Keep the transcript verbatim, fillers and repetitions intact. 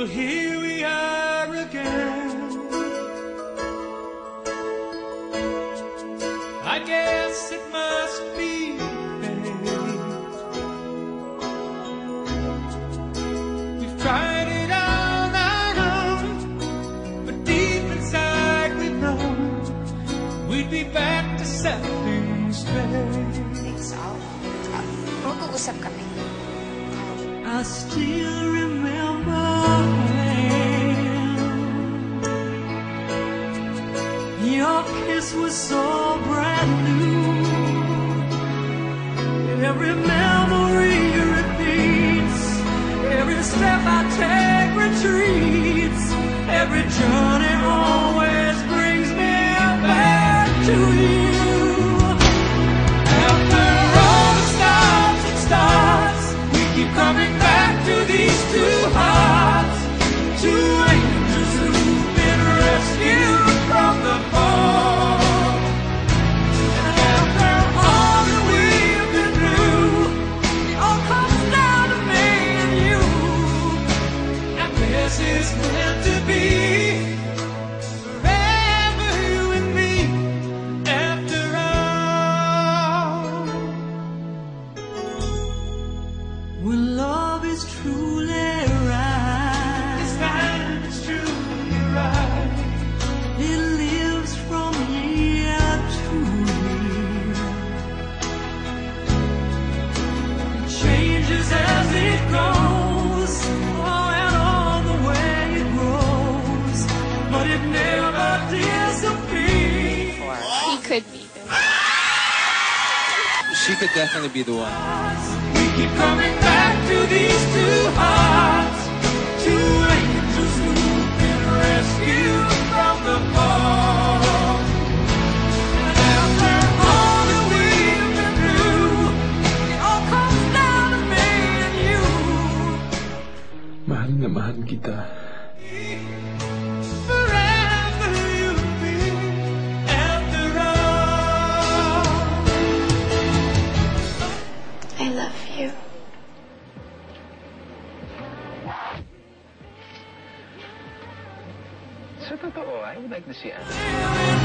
Well, here we are again. I guess it must be fate. We've tried it on our own, but deep inside we know we'd be back to setting straight. So, mag-uusap kami. I still remember when your kiss was so brand new. Every memory repeats, every step I take retreats, every journey always brings me back to you. After all the stops and starts, we keep coming back to these two hearts, two angels who've been rescued from the fall. And after all that we've been through, it all comes down to me and you. And this is meant to be. Forever you and me, after all. When love is truly right, this time is truly right. It lives from year to year. It changes as it goes, oh, and all the way it grows, but it never disappears. He could be the She could definitely be the one. We keep coming back to these two hearts, two angels who've been rescued from the fall. And after all that we've been through, it all comes down to me and you. Mahal na mahal kita. Forever you'll be, after all. I love you. Sa totoo, I would like to see Anne. Living